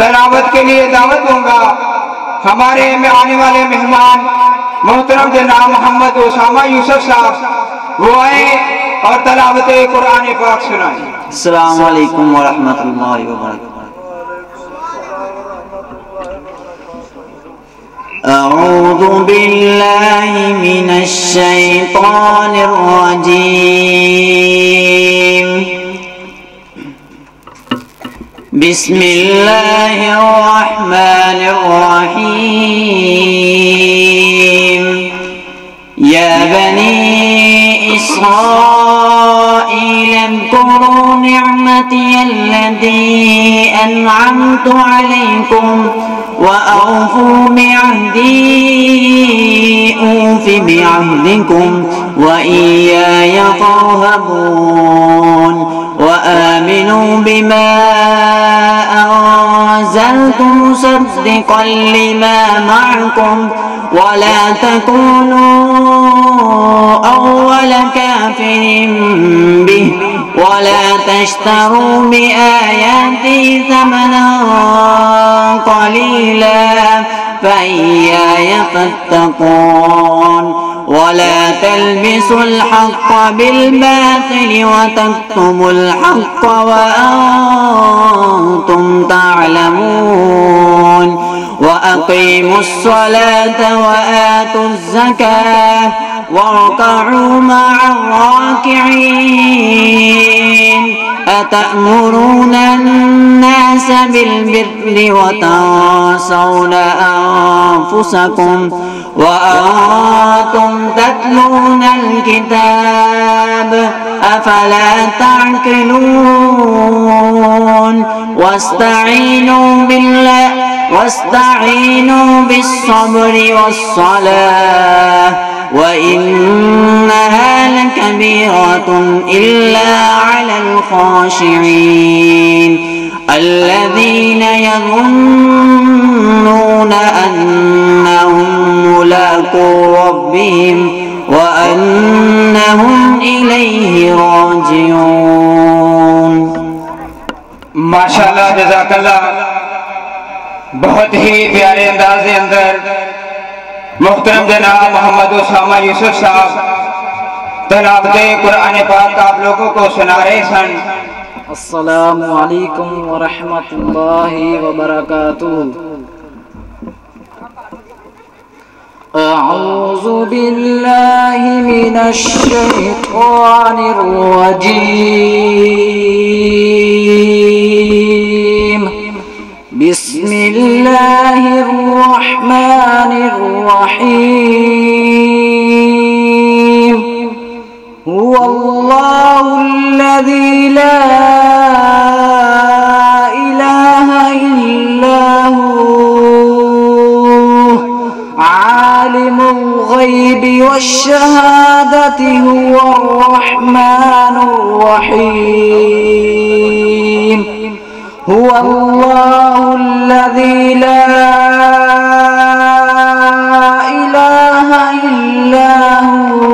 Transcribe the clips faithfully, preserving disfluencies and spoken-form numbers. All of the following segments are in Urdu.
تلاوت کے لیے دعوت دوں گا ہمارے میں آنے والے مہمان محترم جناب محمد اسامہ یوسف صاحب، وہ آئیں اور تلاوت قرآن پاک سنائیں۔ السلام علیکم ورحمۃ اللہ وبرکاتہ۔ اعوذ باللہ من الشیطان الرجیم، بسم اللہ الرحمن الرحیم، یا بنی اسرائیل اذکروا نعمتی التي انعمت علیکم وأوفوا بعهدي أوف بعهدكم وإياي فارهبون، وآمنوا بما أنزلت مصدقا لما معكم ولا تكونوا أول كافر به ولا تشتروا بآياتي ثمنا قليلا فإياي فاتقون، ولا تلبسوا الحق بالباطل وتكتموا الحق وأنتم تعلمون، وأقيموا الصلاة وآتوا الزكاة واركعوا مع الراكعين، أتأمرون الناس بالبر وتنسون أنفسكم وأنتم تتلون الكتاب أفلا تعقلون، واستعينوا بالله واستعينوا بالصبر والصلاة وإنها لكبيرة إلا على الخاشعين الذين يظنون أنهم ملاقو ربهم وأنهم إليه راجعون۔ ماشاءاللہ، جزاک اللہ۔ بہت ہی پیارے انداز کے اندر محترم جناب محمد اسامہ یوسف صاحب تلاوت قرآن پاک آپ لوگوں کو سنا رہے سن۔ السلام علیکم ورحمۃ اللہ وبرکاتہ۔ اعوذ باللہ من الشیطان الرجیم، بسم اللہ الرحمن الرحیم، هو اللہ الذی لا الہ الا هو عالم الغیب والشہادة هو الرحمن الرحیم، هو اللہ الذی لا الہ الا هو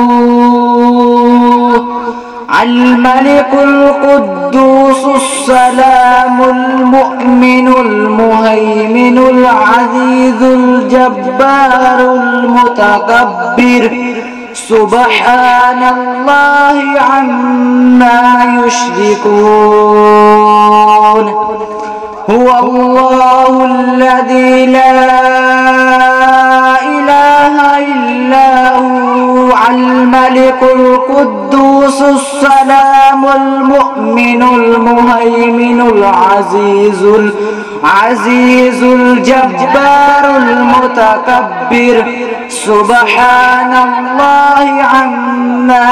الملك القدوس السلام المؤمن المهيمن العزيز الجبار المتكبر، سبحان الله عما يشركون، هو الله الذي لا إله إلا هو الملك القدوس السلام المؤمن المهيمن العزيز العزيز الجبار المتكبر، سبحان الله عما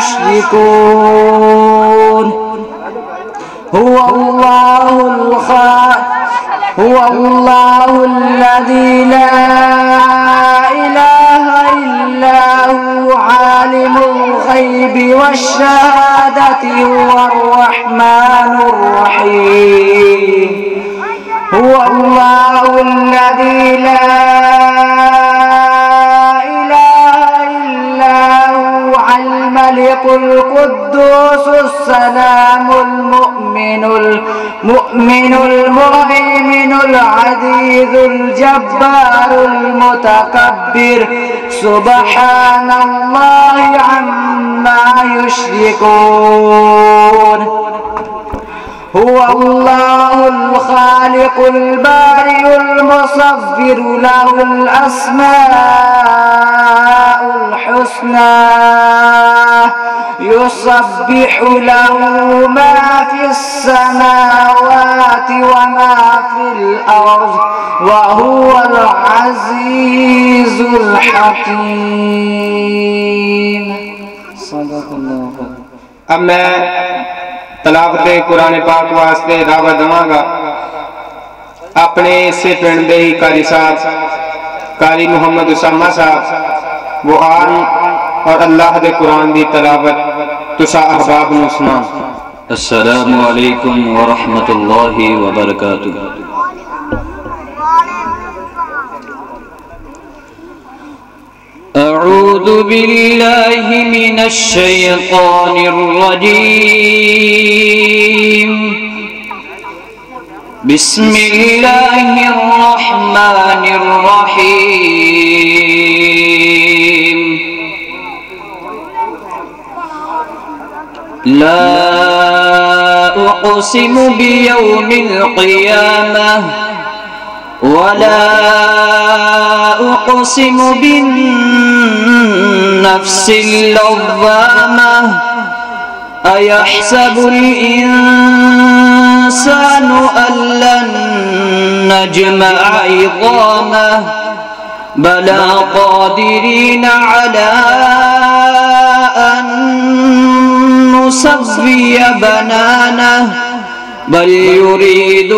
يشركون، هو الله الخالق هو الله الذي لا إله إلا هو عالم الغيب والشهادة هو الرحمن الرحيم، هو الله الذي لا الملك القدوس السلام المؤمن المؤمن المهيمن العزيز الجبار المتكبر سبحان الله عما يشركون هو الله الخالق البارئ المصور له الأسماء الحسنى يسبح له ما في السماوات وما في الأرض وهو العزيز الحكيم صدق الله. اب میں تلاوت قرآن پاک واسطے دعوت دواں گا اپنے اسے پنڈ دے ہی قاری صاحب قاری محمد اسامہ صاحب وہ آن اور اللہ دے قرآن دی تلاوت تسا احباب نو سنا. السلام علیکم ورحمۃ اللہ وبرکاتہ. أعوذ بالله من الشيطان الرجيم. بسم الله الرحمن الرحيم. لا أقسم بيوم القيامة ولا أقسم بالنفس اللوامة أيحسب الإنسان أن لن نجمع عظامه بلى قادرين على أن نسوي بنانه بل يريد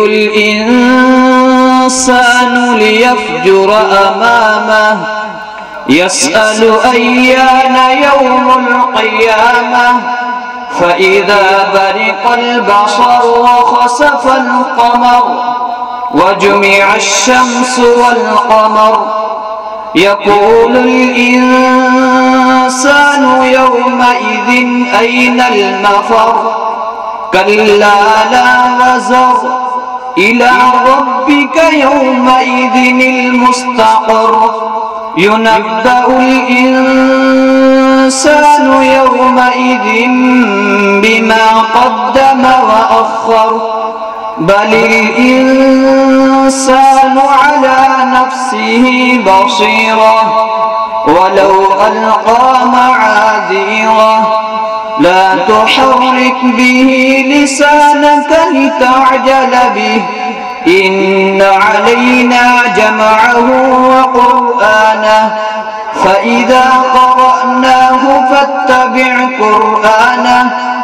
الإنسان ليفجر أمامه يسأل أيان يوم القيامة فإذا برق البصر وخسف القمر وجمع الشمس والقمر يقول الإنسان يومئذ أين المفر كلا لا وزر إلى ربك يومئذ المستقر ينبأ الإنسان يومئذ بما قدم وأخر بل الإنسان على نفسه بصيرة ولو ألقى معاذيره لا تحرك به لسانك لتعجل به إن علينا جمعه وقرآنه فإذا قرأناه فاتبع قرآنه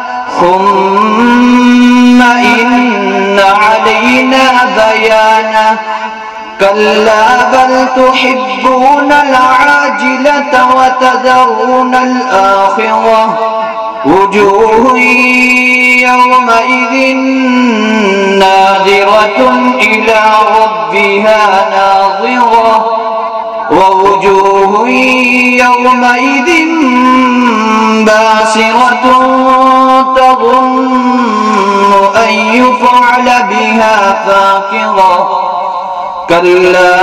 ثم إن علينا بيانه كلا بل تحبون العاجلة وتذرون الآخرة وجوه يومئذ ناظرة إلى ربها ناظرة ووجوه يومئذ باسرة تظن أن يفعل بها فاقرة كلا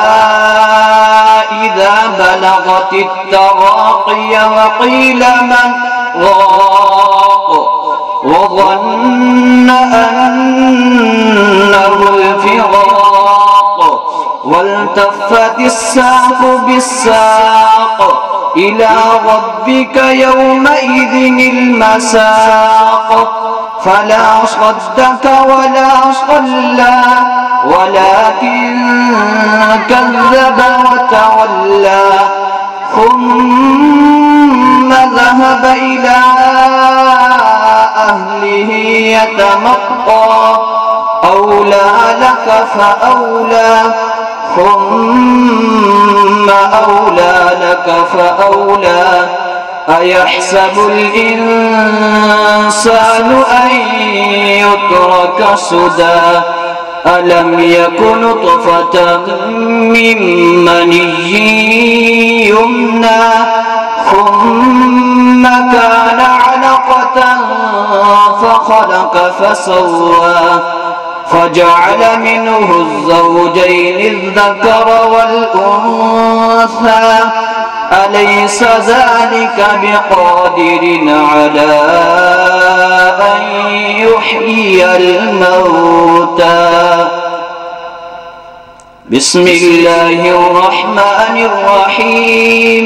إذا بلغت التراقي وقيل من راق وظن أنه الفراق والتفت الساق بالساق إلى ربك يومئذ المساق فلا صدق ولا صلى ولكن كذب وتولى ثم ذهب إلى أهله يتمطى أولى لك فأولى ثم أولى لك فأولى أيحسب الإنسان أن يترك سدى ألم يكن نطفة من مني يمنى ثم كان علقة فخلق فسوى فجعل منه الزوجين الذكر والأنثى أليس ذلك بقادر على أن يحيي الموتى بسم الله الرحمن الرحيم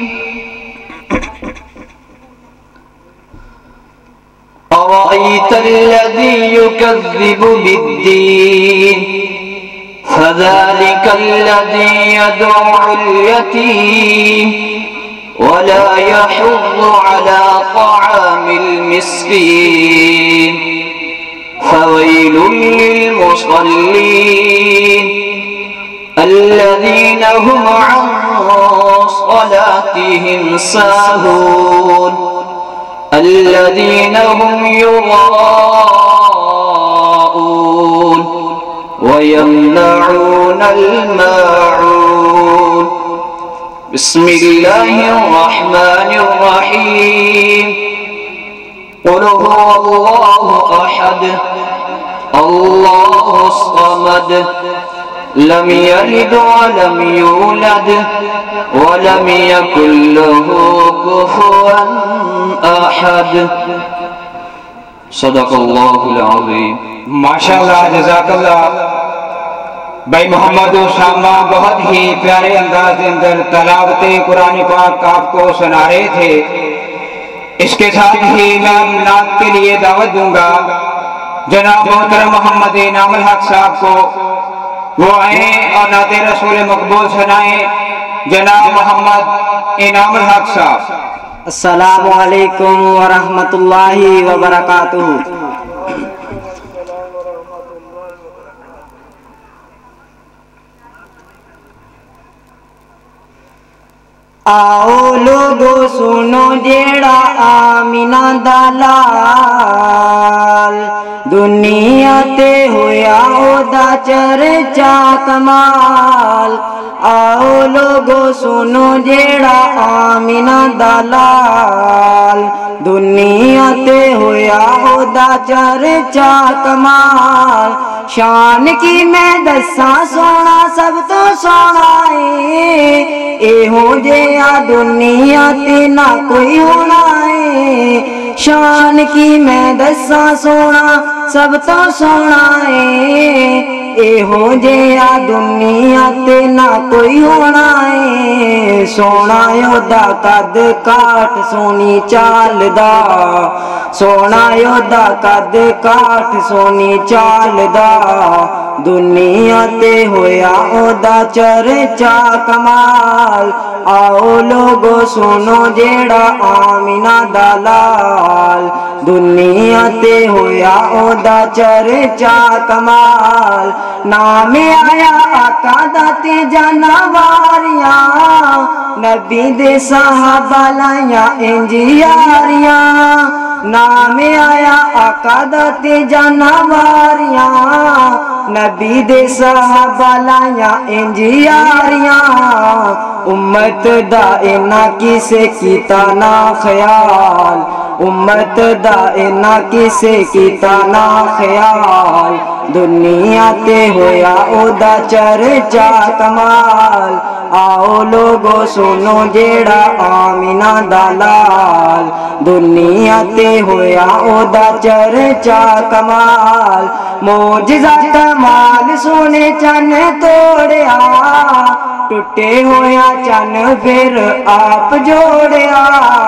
أرأيت الذي يكذب بالدين فذلك الذي يدعو اليتيم ولا يحض على طعام المسكين فويل للمصلين الذين هم عن صلاتهم ساهون الذين هم يراءون ويمنعون الماعون بسم الله الرحمن الرحيم قل هو الله أحد الله الصمد لم يلد ولم يولد ولم يكن له كفوا أحد صدق الله العظيم ماشاءاللہ جزاک اللہ بھائی محمد اسامہ بہت ہی پیارے انداز کے اندر تلاوت قرآن پاک آپ کو سنا رہے تھے۔ اس کے ساتھ ہی میں نعت کے لیے دعوت دوں گا جناب محترم محمد انعام الحق صاحب کو، وہ آئیں اور نعت رسول مقبول سنائیں۔ جناب محمد انعام الحق صاحب۔ السلام علیکم ورحمۃ اللہ وبرکاتہ۔ آؤ لوگو سنو جیڑا آمینہ دا لال دنیا تے ہویا او دا چرچا کمال۔ آؤ لوگو سنو جیڑا آمینہ دا لال دنیا تے ہویا او دا چرچا کمال۔ شان کی میں دساں سونا سب تو سونا ہے، اے ہو جیا دنیا تے نہ کوئی ہونا ہے۔ شان کی میں دساں سونا سب تو سونا ہے، اے ہو جیا دنیا تے نہ کوئی ہونا ہے۔ سونا یودا قد کاٹ سونی چال دا، سونا یودا قد کاٹ سونی چال دا دنیا تے ہویا او دا چرچا کمال۔ آؤ لوگو سنو جیڑا آمینہ دا لال دنیا تے ہویا او دا چرچا کمال۔ نام آیا آقا دا تے جانواریاں نبی دے صحابہ لائیاں انجیاریاں۔ نام آیا آقا دا تے جانواریاں نبی دے صحابہ لائیاں انجیاریاں۔ امت دا اینا کسے کیتا نا خیال، امت دا اینا کسے کیتا نا خیال دنیا تے ہویا او دا چرچا کمال۔ آؤ لوگو سنو جیڑا آمینہ دا لال دنیا تے ہویا او دا چرچا کمال۔ معجزہ کمال سونے چن توڑیا ٹوٹے ہویا چن پھر آپ جوڑیا۔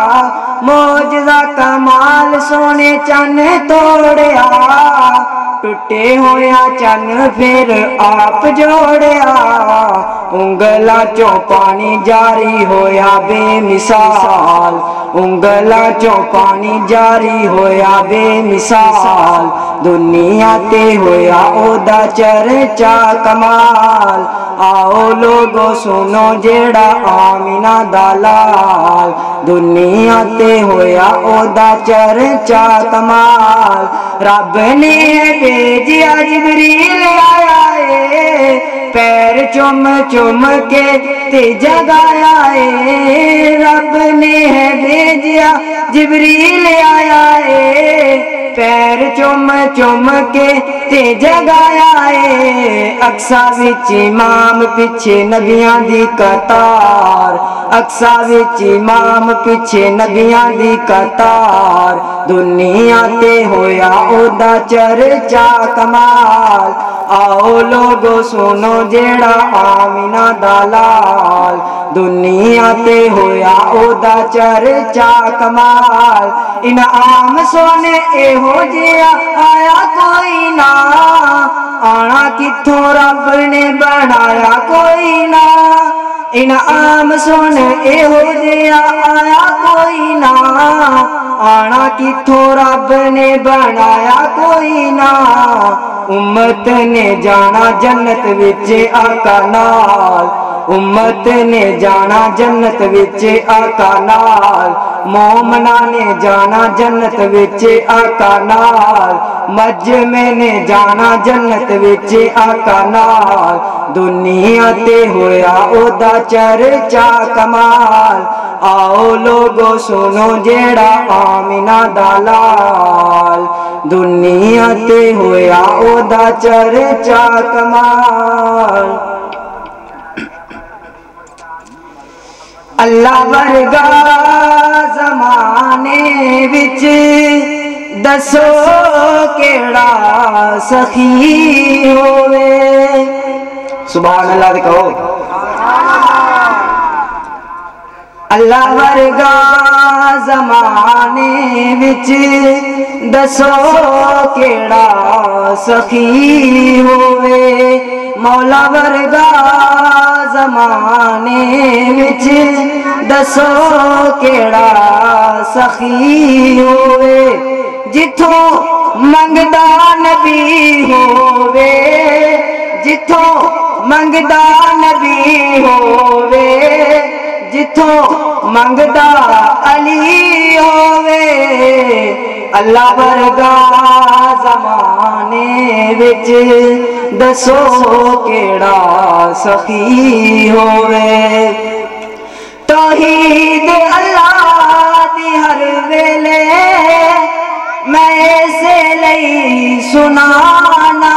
معجزہ کمال سونے چن توڑیا ٹوٹے ہویا چن پھر آپ جوڑیا۔ انگلا چوں پانی جاری ہویا بے مثال، انگلا چوں پانی جاری ہویا بے مثال دنیا تے ہویا او دا چرچا کمال۔ آؤ لوگو سنو جیڑا آمینہ دا لال دنیا تے ہویا او دا چرچا کمال۔ رب نے بھیجیا جبریل آیا ہے پیر چم چم کے تے جگایا ہے۔ رب نے بھیجیا جبریل آیا ہے پیر چم چم کے تے جگایا ہے اقصا وچ امام پیچھے نبیاں دی قطار اقصا وچ امام پیچھے نبیاں دی قطار دنیا تے ہویا او دا چرچا کمال آؤ لوگو سنو جیڑا آمینہ دا لال دنیا تے ہویا او دا چرچا کمال انعام سونے اے ہو جیا آیا کوئی نہ آنا کتھوں رب نے بنایا کوئی نہ انعام سونے اے ہو جیا آیا کوئی نہ آنا کتھوں رب نے بنایا کوئی نہ امت نے جانا جنت وچ آقا نال امت نے جانا جنت وچ آقا نال مومنا نے جانا جنت وچ آقا نال مجمع نے جانا جنت وچ آقا نال دنیا تے ہویا او دا چرچا کمال آؤ لوگو سنو جیڑا آمینہ دا لال دنیا تے ہویا او دا چرچا کمال اللہ ورگا زمانے وچ دسو کیڑا سخی ہوئے سبحان اللہ دے کہو اللہ ورگا زمانے وچ دسو کیڑا سخی ہوئے مولا ورگا زمانے وچ دسو کیڑا سخی ہوئے جتھوں منگدا نبی ہووے جتھوں منگدا نبی ہووے جتھوں منگدا علی ہووے اللہ ورگا زمانے وچ دسو کیڑا سخی ہووے توحید اللہ دی ہر ویلے میں اسے لئی سنانا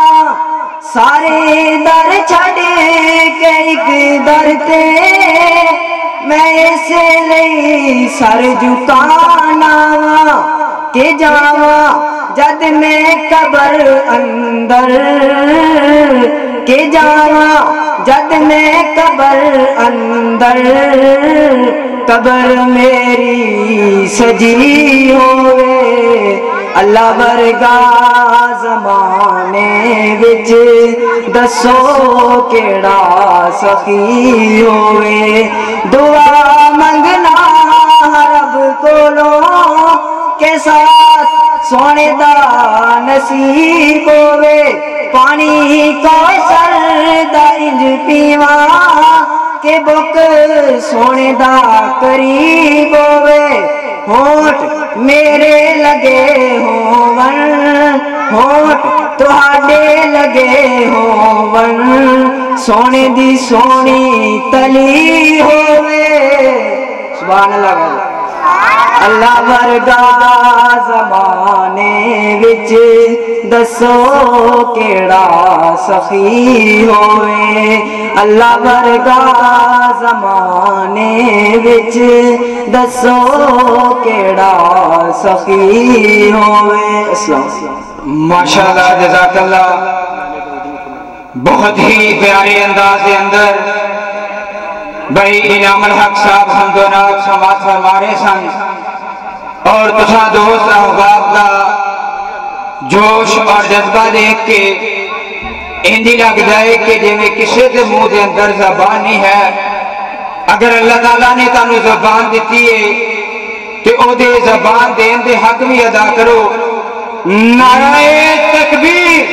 سارے در چھڑ کے ایک در تے میں اسے لئی سر جھکانا کہ جاواں جد میں قبر اندر کہ جاواں جد میں قبر اندر قبر میری سجی ہوئے اللہ ورگا زمانے وچ دسو کیڑا سخی ہوئے دعا منگنا رب کولوں کے ساتھ سونے دا نصیب ہوئے پانی کوثر دا انج پیواں کہ بک سونے دا قریب ہوئے ہونٹ میرے لگے ہون ہونٹ تہاڈے لگے ہون سونے دی سونی تلی ہوئے سبحان اللہ اللہ ورگا زمانے وچ دسو کیڑا سخی ہوئے اللہ ورگا زمانے وچ دسو کیڑا سخی ہوئے السلام ماشاءاللہ جزاک اللہ بہت ہی پیارے انداز کے اندر بھائی انعام الحق صاحب حمد و نعت سماعت فرما رہے سن اور تساں دوست احباب دا جوش اور جذبہ دیکھ کے انجی لگ جائے کہ جی میں کسی دے منہ دے اندر زبان نہیں ہے اگر اللہ تعالیٰ نے تانوں زبان دیتی ہے کہ او دے زبان دین دے حق بھی ادا کرو نعرہ تکبیر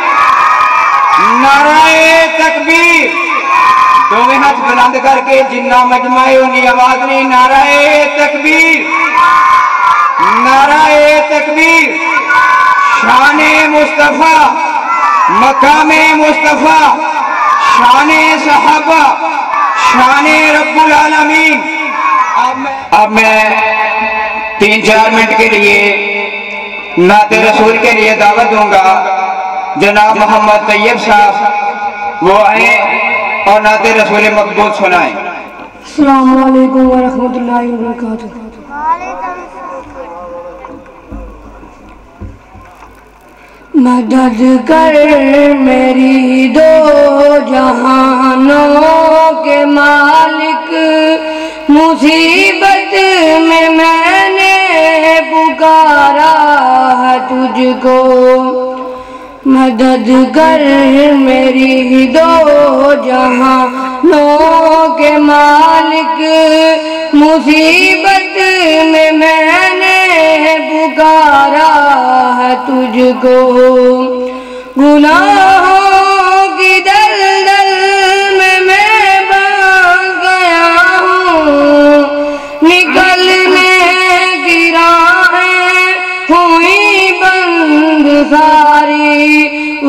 نعرہ تکبیر دوویں ہاتھ بلند کر کے جنہ مجمع انہی آواز نہیں نعرہ تکبیر نعرہ تکبیر شان مصطفیٰ مقام مصطفیٰ شان صحابہ شان رب العالمین اب میں تین چار منٹ کے لیے نعت رسول کے لیے دعوت دوں گا جناب محمد طیب صاحب وہ آئیں اور نعت رسول مقبول سنائیں۔ السلام علیکم ورحمۃ اللہ وبرکاتہ۔ مدد کر میری دو جہانوں کے مالک، مصیبت میں میں نے پکارا ہے تجھ کو۔ مدد کر میری دو جہانوں کے مالک، مصیبت میں میں نے پکارا ہے تجھ کو۔ گناہوں کی دلدل میں میں پھنس گیا ہوں، نکلنے کی راہیں ہوئی بند ساری،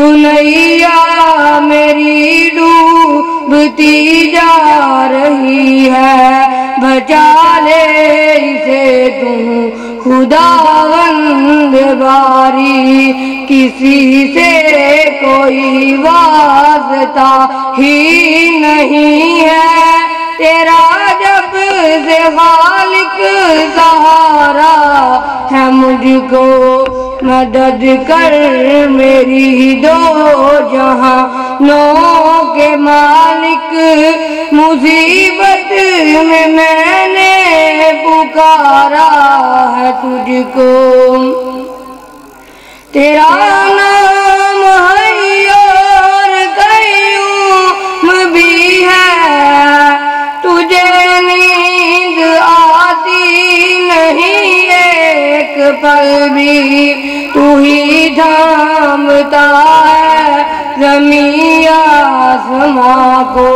انیا میری ڈوبتی جا رہی ہے، بچا لے اسے تم خداوند باری۔ کسی سے کوئی واسطہ ہی نہیں ہے، تیرا جب سے خالق سہارا ہے مجھ کو۔ مدد کر میری دو جہانوں کے مالک، مصیبت میں میں نے پکارا ہے تجھ کو۔ تیرا نام حی اور قیوم بھی ہے، تجھے نیند آتی نہیں ایک پل بھی، تو ہی تھامتا ہے زمین آسماں کو۔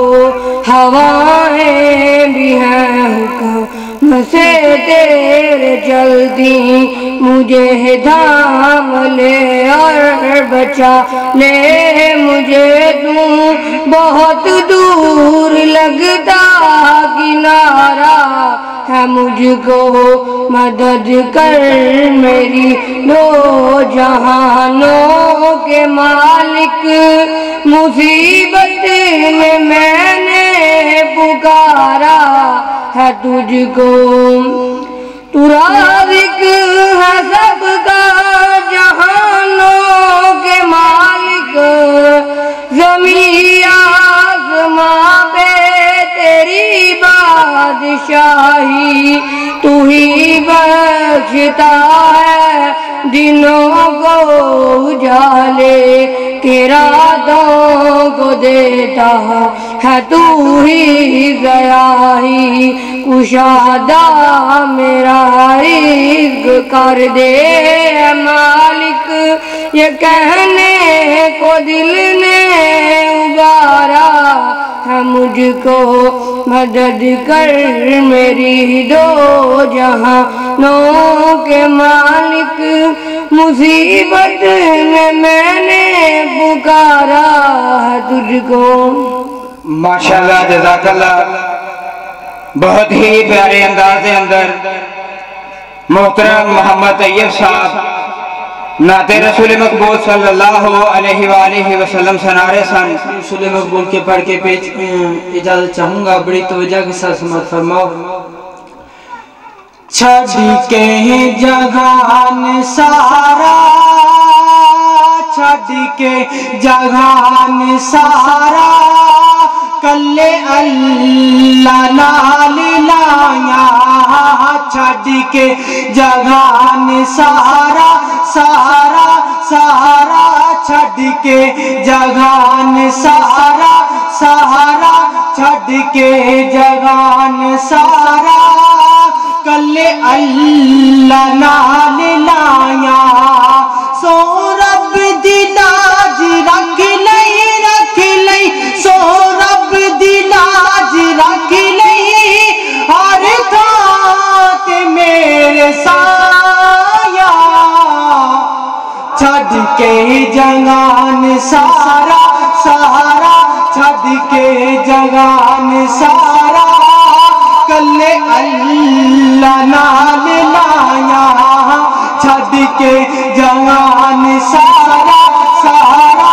ہوائیں بھی ہیں حکم سے تیرے چلتی، مجھے تھام لے اور بچا لے مجھے تو، بہت دور لگتا کنارہ ہے مجھ کو۔ مدد کر میری دو جہانوں کے مالک، مصیبت میں میں نے پکارا ہے تجھ کو۔ تو رازق ہے سب کا جہانوں کے مالک، زمین آسماں پہ تیری بادشاہی، تو ہی بخشتا ہے دنوں کو اجالے کے، راتوں کو دیتا ہے تو ہی ضیائی۔ کشادہ میرا رزق کر دے مالک، یہ کہنے کو دل نے ابارا ہے مجھ کو۔ مدد کر میری دو جہانوں کے مالک، مصیبت میں میں نے پکارا ہے تجھ کو۔ ماشاءاللہ جزاک اللہ، بہت ہی پیارے انداز کے اندر محترم محمد طیب صاحب نعت رسول مقبول صلی اللہ علیہ وآلہ وسلم سنارے سن۔ رسول مقبول کے پڑھ کے پیچ اجازت چاہوں گا، بڑی توجہ کے ساتھ سماعت فرماؤ۔ چھڑ کے جہان سارا، چھڑ کے جہان سارا، کلے اللہ نال لایا، چھڑ کے جہان سارا سارا سارا، چھڑ کے جہان سارا سارا، چھڑ کے جہان سارا، کلے اللہ نال لایا۔ سو رب دی لاج رکھ لئی رکھ لئی، سو رب دی لاج رکھ لئی، ہر تھاں تے میرے سایہ، چھڑ کے جہان سارا سارا، چھڑ کے جہان سارا، کلے اللہ نال لایا، چھڑ کے جہان سارا سارا،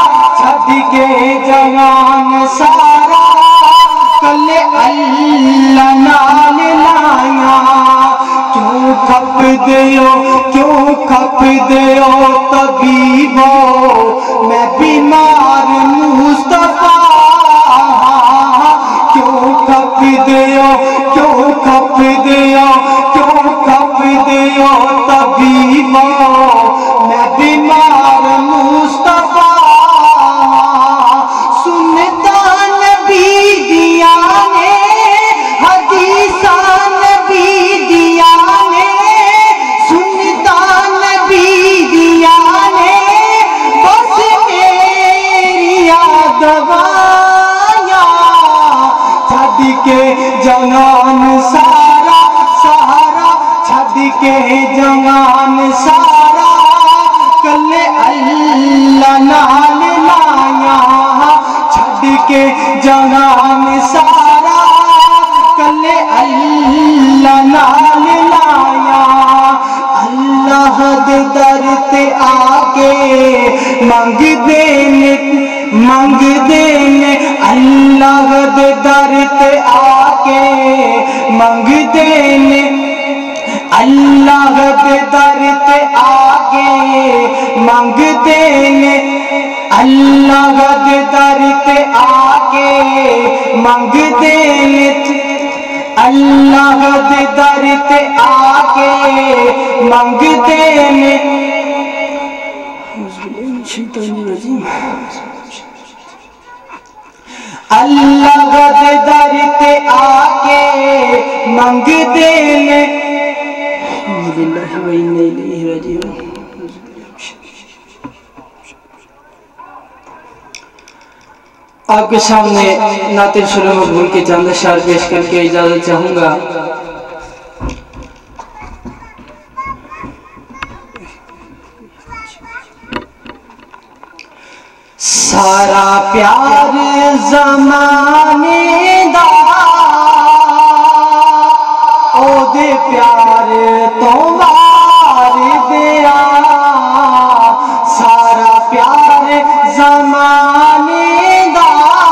کے جہان سارا کل اللہ نال لایا کیوں کھپ دیو کیوں کھپ دیو طبیبو میں بیمار مصطفیٰ کیوں کھپ دیو کیوں کھپ دیو کیوں کھپ دیو طبیبو میں بیمار مصطفیٰ سنتا نبی دیا نے حدیثاں نبی دیا نے سنتا نبی دیا نے بس میری دوایا چھڈ کے جہان سارا سارا چھڈ کے جہان سارا کل اللہ نال لایا چھڈ کے جہان سارا کل اللہ نال لایا اللہ دے در تے آ کے منگ دینے منگ دینے اللہ دے در تے آ کے منگ دینے اللہ دے در تے آگے منگ دینے اللہ دے در تے آگے منگ دینے اللہ دے در تے آگے منگ دینے اللہ دے در تے آگے منگ دینے آپ کے سامنے نعت شروع مقبول کے چند اشعار پیش کر کے اجازت چاہوں گا۔ سارا پیار زمانے دا او دے پیار تو وار دیا سارا پیار زمانے دا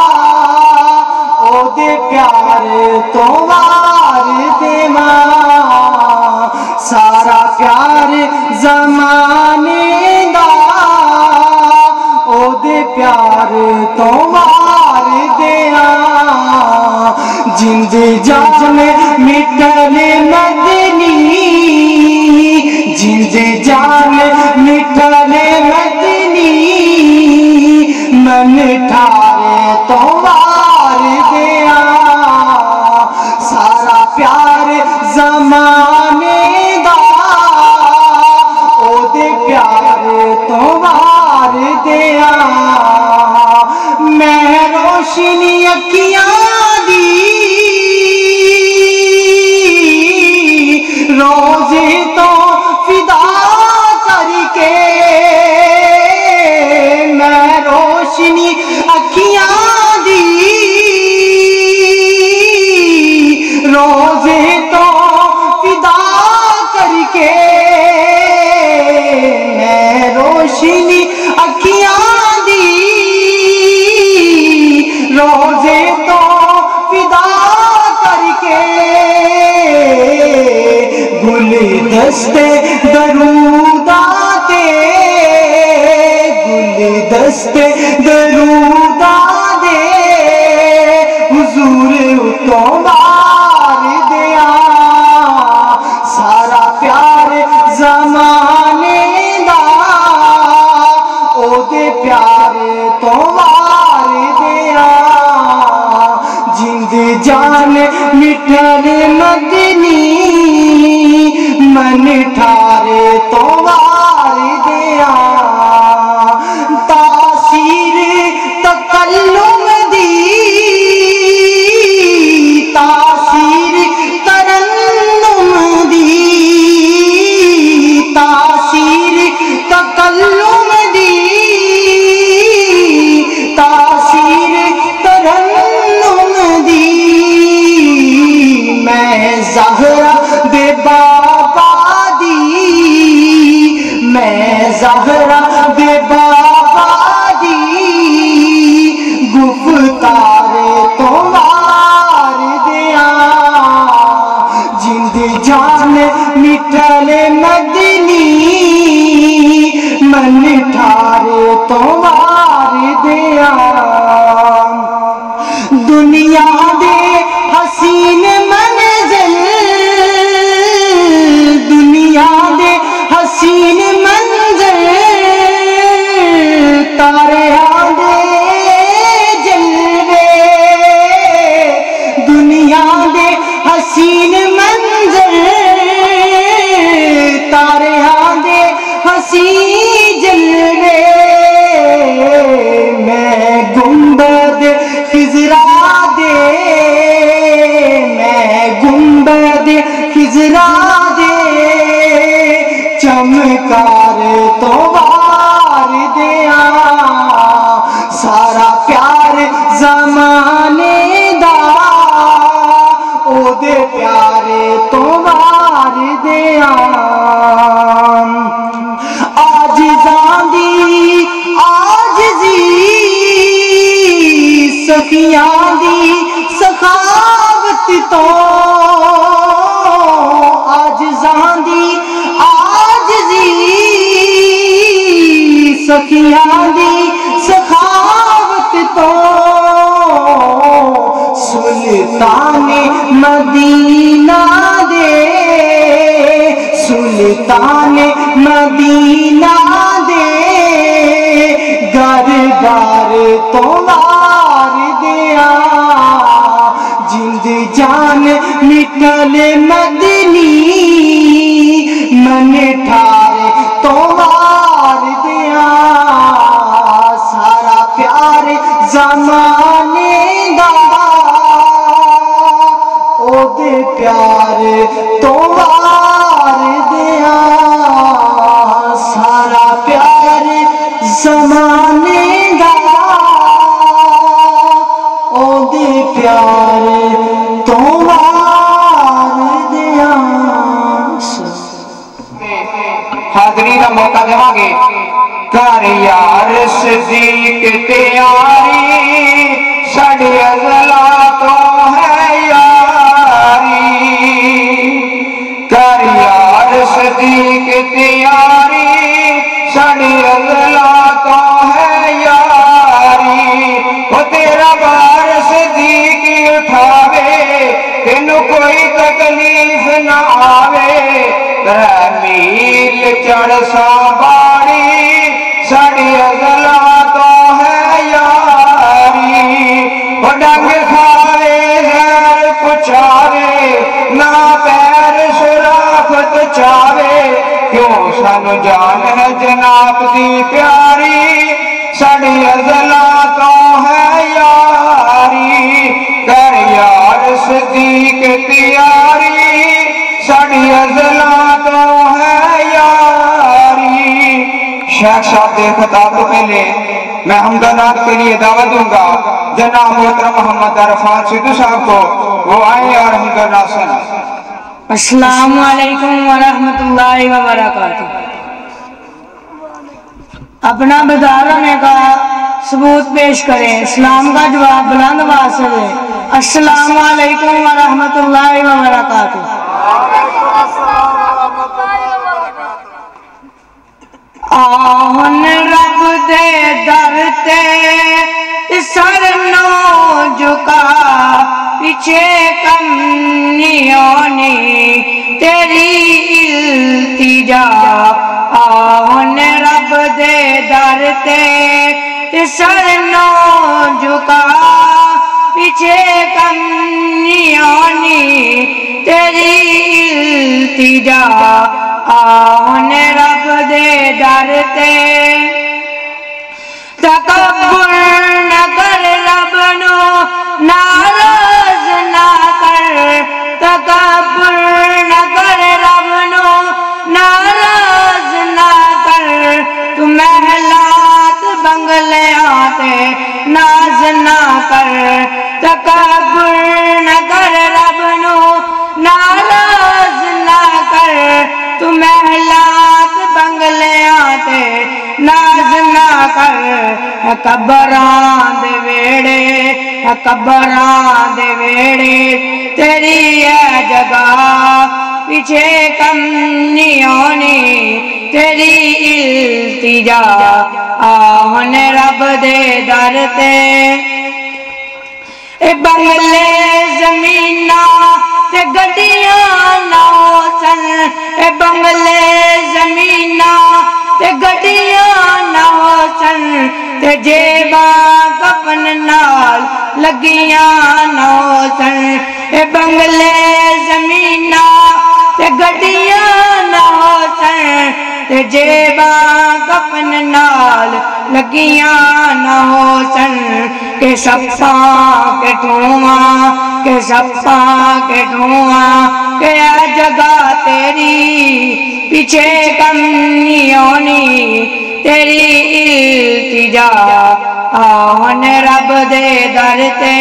او دے پیار تو وار دیا سارا پیار زمانے دا او دے پیار تو وار دیا جند جان مٹھلے مدنی جند جان مٹھلے مدنی من ٹھارے تو وار دیا سارا پیار زمانے دا او دے پیار تو وار دیا میں روشنی اکھیاں روزے تو فدا کر کے میں روشنی اکھیاں دی روزے تو فدا کر کے میں روشنی اکھیاں دی روزے تو فدا کر کے گل دستے درودہ دے گل دستے درودہ دے حضور اتو مار دیا سارا پیار زمانے دا او دے پیار تو مار دیا جند جان مٹھلے مدنی من ٹھارے تو وار دیا تاثیر تکلم دی تاثیر ترنم دی تاثیر تکلم دی تاثیر ترنم دی میں زہرا دے بابا دی دنیا دے حسین منزل دنیا دے حسین منزل تارے آدھے جلوے دنیا دے حسین منزل تارے آدھے حسین جلوے میں گنبد خضرا دے میں گنبد خضرا دے چمکار تو وار دیا سارا پیار زمانے دا او دے پیارے تو وار دیا آجزاں دی آجزی سخیاں دی سخاوت تو آجزاں دی آجزی سخیاں دی سخاوت تو سلطان مدینہ دے سلطان مدینہ دے گر گر تو وار دیا جند جان نکل مدنی من ٹھارے تو وار دیا سارا پیار زمانے دا او دے پیار تو وار دیا سارا پیار زمانے دا او دے پیار تو وار دیا حاضری کا موقع دے گے کر یار صدیق تیاری ساڑی ازلا تو ہے یاری کر یار صدیق تیاری ساڑی ازلا تو ہے یاری وہ تیرا بار صدیق اٹھاوے تینوں کوئی تکلیف نہ آوے میل چڑھ سا باڑی ساڑی ازلا تو ہے یاری وہ ڈنگ کھاوے زہر پچھاوے نہ پیر شرافت چاوے کیوں سانو جان ہے جناب دی پیاری ساڑی ازلا تو ہے یاری کر یار صدیق تیاری ساڑی ازلا تو ہے یاری شیخ صاحب دے خطاب تو پہلے میں حمدانات کے لیے دعوت دوں گا جناب محترم محمد عرفان صدو صاحب کو وہ آئیں اور حمدانات سنیں السلام علیکم ورحمت اللہ وبرکاتہ اپنا بیدار ہونے کا ثبوت پیش کریں اسلام کا جواب بلند آواز سے دیں السلام علیکم ورحمت اللہ وبرکاتہ آہن رب دے در تے سر نو جھکا پیچھے کم نہیں آنی تیری التجا آہن رب دے در تے سر نو جھکا پیچھے کم نہیں آنی تیری التجا آہن رب دے در تے تکبر نہ کر رب نو ناراض نہ کر تکبر نہ کر رب نو ناراض نہ کر تو محلات بنگلے آتے ناز نہ کر تکبر نہ کر رب نو ناراض نہ کر تو محلات بنگلے آتے ناز نہ کر قبران دے ویڑے قبران دے ویڑے تیری ہے جگہ پیچھے کم نہیں آنی تیری التجا آہن رب دے در تے اے بنگلے زمینہ تے گڈیاں نہ ہو سن اے بنگلے زمینہ تے گڈیاں نہ ہو سن تے جیباں کفن نال لگیاں نہ ہو سن اے بنگلے زمینہ تے گڈیاں نہ ہو سن تے جیباں کفن نال لگیاں نہ ہو سن کہ سپاں کے ٹھواں کہ سپاں کے ٹھواں کہ اے جگہ تیری پیچھے کم نہیں ہونی تیری التجا آہن رب دے در تے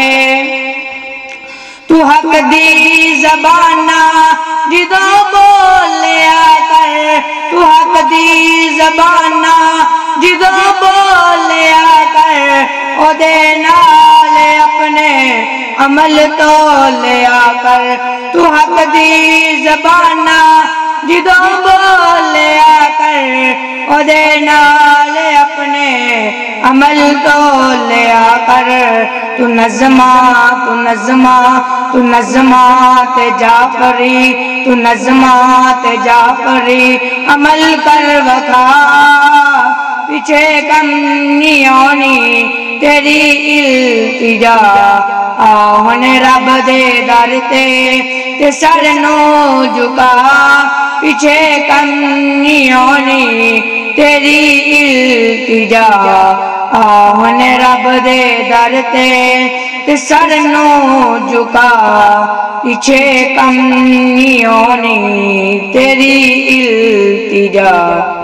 تو حق دی زبانہ جدوں بولیا کر تو حق دی زبانہ جدوں بولیا کر او دے نال اپنے عمل تو لیا کر تو حق دی زبانہ جدوں بولیا کر او دے نال اپنے عمل تو لیا کر تو نظمہ تو نظمہ تو نظمہ تے جعفری تو نظمہ تے جعفری عمل کر وکھا پیچھے کم نہیں ہونی تیری التجا آہن رب دے در تے تے سر نو جھکا پیچھے کم نہیں ہونی تیری التجا آہن رب دے در تے تے سر نو جھکا پیچھے کم نہیں ہونی تیری التجا